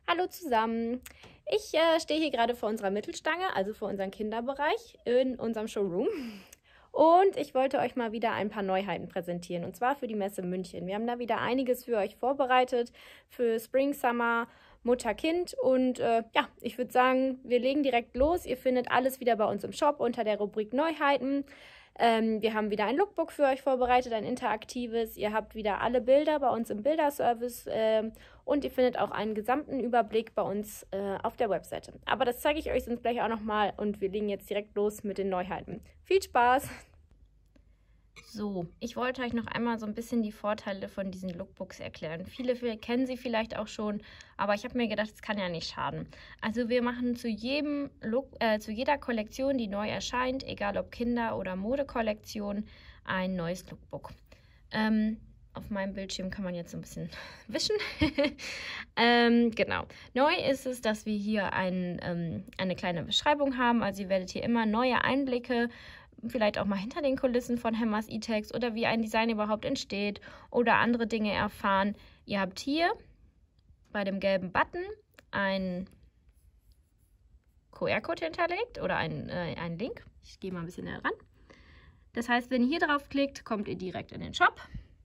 Hallo zusammen. Ich stehe hier gerade vor unserer Mittelstange, also vor unserem Kinderbereich in unserem Showroom. Und ich wollte euch mal wieder ein paar Neuheiten präsentieren, und zwar für die Messe München. Wir haben da wieder einiges für euch vorbereitet, für Spring, Summer, Mutter-Kind. Und ja, ich würde sagen, wir legen direkt los. Ihr findet alles wieder bei uns im Shop unter der Rubrik Neuheiten. Wir haben wieder ein Lookbook für euch vorbereitet, ein interaktives. Ihr habt wieder alle Bilder bei uns im Bilderservice und ihr findet auch einen gesamten Überblick bei uns auf der Webseite. Aber das zeige ich euch sonst gleich auch nochmal und wir legen jetzt direkt los mit den Neuheiten. Viel Spaß! So, ich wollte euch noch einmal so ein bisschen die Vorteile von diesen Lookbooks erklären. Viele kennen sie vielleicht auch schon, aber ich habe mir gedacht, es kann ja nicht schaden. Also wir machen zu jeder Kollektion, die neu erscheint, egal ob Kinder- oder Modekollektion, ein neues Lookbook. Auf meinem Bildschirm kann man jetzt so ein bisschen wischen. Genau. Neu ist es, dass wir hier eine kleine Beschreibung haben. Also ihr werdet hier immer neue Einblicke, vielleicht auch mal hinter den Kulissen von Hemmers E-Tex oder wie ein Design überhaupt entsteht oder andere Dinge erfahren. Ihr habt hier bei dem gelben Button einen QR-Code hinterlegt oder einen Link. Ich gehe mal ein bisschen näher ran. Das heißt, wenn ihr hier drauf klickt, kommt ihr direkt in den Shop.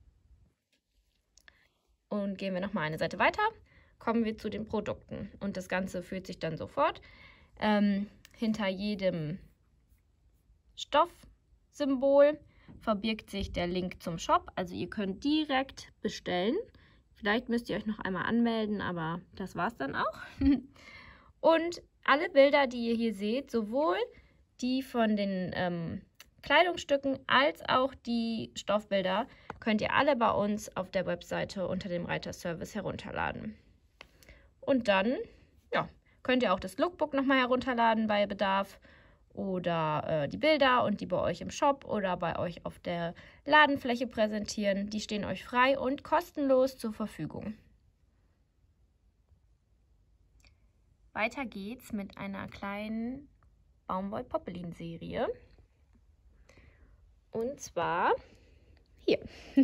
Und gehen wir nochmal eine Seite weiter, kommen wir zu den Produkten. Und das Ganze führt sich dann sofort. Hinter jedem Stoffsymbol verbirgt sich der Link zum Shop. Also ihr könnt direkt bestellen. Vielleicht müsst ihr euch noch einmal anmelden, aber das war's dann auch. Und alle Bilder, die ihr hier seht, sowohl die von den Kleidungsstücken als auch die Stoffbilder, könnt ihr alle bei uns auf der Webseite unter dem Reiter Service herunterladen. Und dann ja, könnt ihr auch das Lookbook nochmal herunterladen bei Bedarf oder die Bilder und die bei euch im Shop oder bei euch auf der Ladenfläche präsentieren. Die stehen euch frei und kostenlos zur Verfügung. Weiter geht's mit einer kleinen Baumwoll-Poppelin-Serie. Und zwar hier.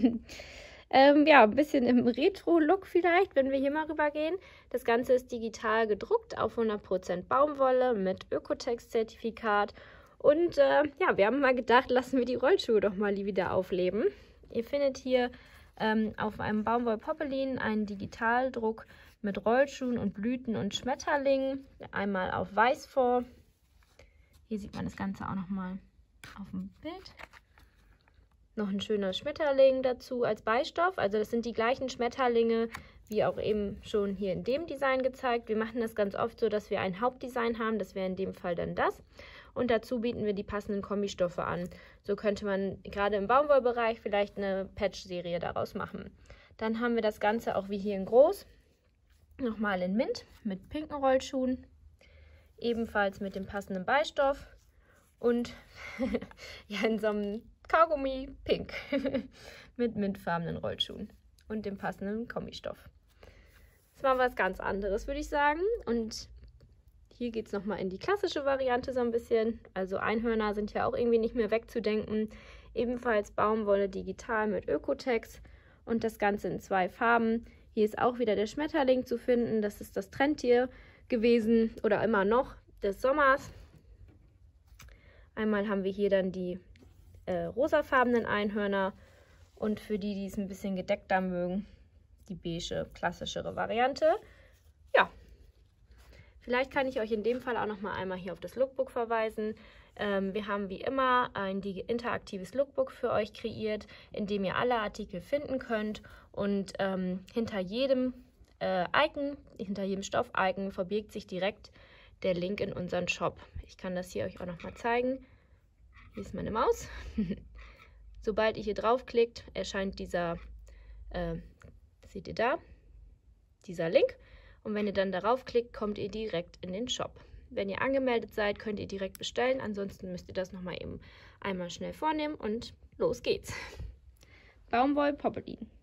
Ja, ein bisschen im Retro-Look vielleicht, wenn wir hier mal rübergehen. Das Ganze ist digital gedruckt auf 100% Baumwolle mit Ökotex-Zertifikat. Und ja, wir haben mal gedacht, lassen wir die Rollschuhe doch mal wieder aufleben. Ihr findet hier auf einem Baumwoll-Poppelin einen Digitaldruck mit Rollschuhen und Blüten und Schmetterlingen. Einmal auf Weiß vor. Hier sieht man das Ganze auch nochmal auf dem Bild. Noch ein schöner Schmetterling dazu als Beistoff. Also das sind die gleichen Schmetterlinge, wie auch eben schon hier in dem Design gezeigt. Wir machen das ganz oft so, dass wir ein Hauptdesign haben. Das wäre in dem Fall dann das. Und dazu bieten wir die passenden Kombistoffe an. So könnte man gerade im Baumwollbereich vielleicht eine Patch-Serie daraus machen. Dann haben wir das Ganze auch wie hier in groß. Nochmal in Mint mit pinken Rollschuhen. Ebenfalls mit dem passenden Beistoff. Und ja, in so einem Kaugummi pink mit mintfarbenen Rollschuhen und dem passenden Kombistoff. Das war was ganz anderes, würde ich sagen. Und hier geht es nochmal in die klassische Variante so ein bisschen. Also Einhörner sind ja auch irgendwie nicht mehr wegzudenken. Ebenfalls Baumwolle digital mit Ökotex und das Ganze in 2 Farben. Hier ist auch wieder der Schmetterling zu finden. Das ist das Trendtier gewesen oder immer noch des Sommers. Einmal haben wir hier dann die rosafarbenen Einhörner und für die, die es ein bisschen gedeckter mögen, die beige, klassischere Variante. Ja, vielleicht kann ich euch in dem Fall auch noch mal einmal hier auf das Lookbook verweisen. Wir haben wie immer ein interaktives Lookbook für euch kreiert, in dem ihr alle Artikel finden könnt und hinter jedem Icon, hinter jedem Stoff-Icon verbirgt sich direkt der Link in unseren Shop. Ich kann das hier euch auch noch mal zeigen. Hier ist meine Maus. Sobald ihr hier draufklickt, erscheint dieser, seht ihr da, dieser Link. Und wenn ihr dann darauf klickt, kommt ihr direkt in den Shop. Wenn ihr angemeldet seid, könnt ihr direkt bestellen. Ansonsten müsst ihr das nochmal eben einmal schnell vornehmen und los geht's. Baumwoll Poppelin.